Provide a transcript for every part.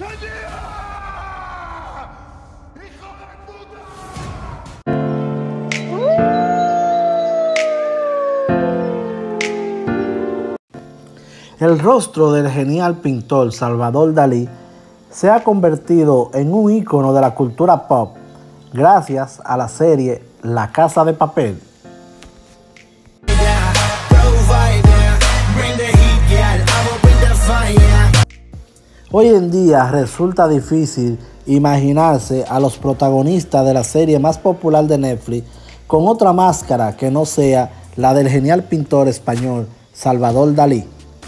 El rostro del genial pintor Salvador Dalí se ha convertido en un ícono de la cultura pop gracias a la serie La Casa de Papel. Hoy en día resulta difícil imaginarse a los protagonistas de la serie más popular de Netflix con otra máscara que no sea la del genial pintor español Salvador Dalí.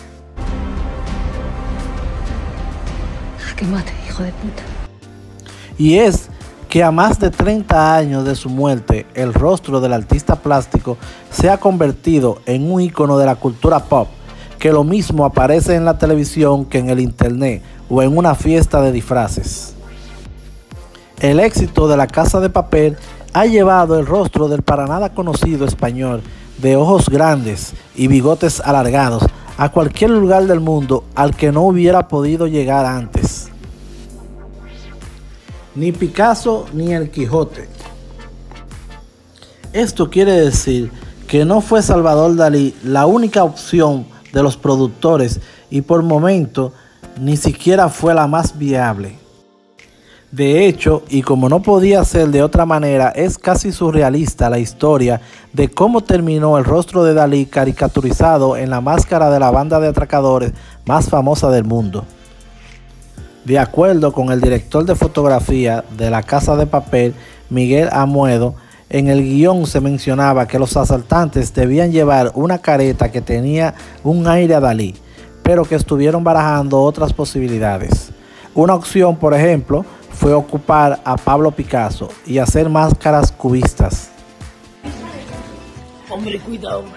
Que mate, hijo de puta. Y es que a más de 30 años de su muerte, el rostro del artista plástico se ha convertido en un ícono de la cultura pop, que lo mismo aparece en la televisión que en el internet o en una fiesta de disfraces. El éxito de La Casa de Papel ha llevado el rostro del para nada conocido español, de ojos grandes y bigotes alargados, a cualquier lugar del mundo al que no hubiera podido llegar antes. Ni Picasso ni el Quijote. Esto quiere decir que no fue Salvador Dalí la única opción de los productores y por momento ni siquiera fue la más viable. De hecho, y como no podía ser de otra manera, es casi surrealista la historia de cómo terminó el rostro de Dalí caricaturizado en la máscara de la banda de atracadores más famosa del mundo. De acuerdo con el director de fotografía de La Casa de Papel, Miguel Amuedo, en el guión se mencionaba que los asaltantes debían llevar una careta que tenía un aire a Dalí, pero que estuvieron barajando otras posibilidades. Una opción, por ejemplo, fue ocupar a Pablo Picasso y hacer máscaras cubistas. Hombre, cuidado, hombre.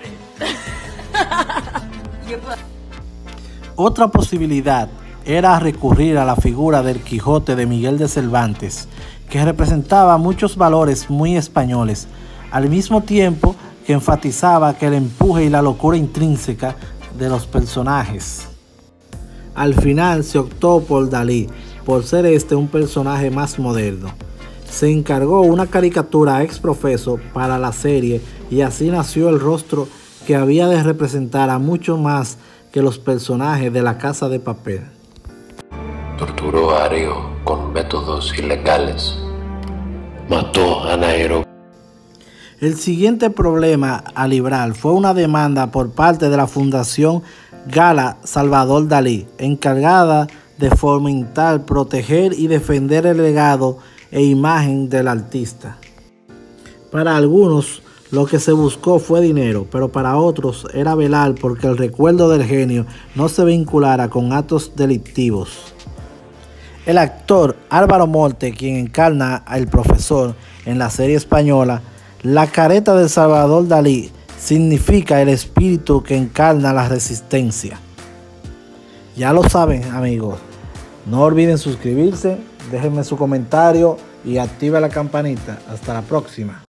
Otra posibilidad era recurrir a la figura del Quijote de Miguel de Cervantes, que representaba muchos valores muy españoles, al mismo tiempo que enfatizaba que el empuje y la locura intrínseca de los personajes. Al final se optó por Dalí, por ser este un personaje más moderno. Se encargó una caricatura ex profeso para la serie y así nació el rostro que había de representar a mucho más que los personajes de La Casa de Papel. Torturó a Areo con métodos ilegales. Mató a Nairo. El siguiente problema a librar fue una demanda por parte de la Fundación Gala Salvador Dalí, encargada de fomentar, proteger y defender el legado e imagen del artista. Para algunos, lo que se buscó fue dinero, pero para otros era velar porque el recuerdo del genio no se vinculara con actos delictivos. El actor Álvaro Morte, quien encarna al profesor en la serie española, la careta de Salvador Dalí significa el espíritu que encarna la resistencia. Ya lo saben, amigos. No olviden suscribirse, déjenme su comentario y activa la campanita. Hasta la próxima.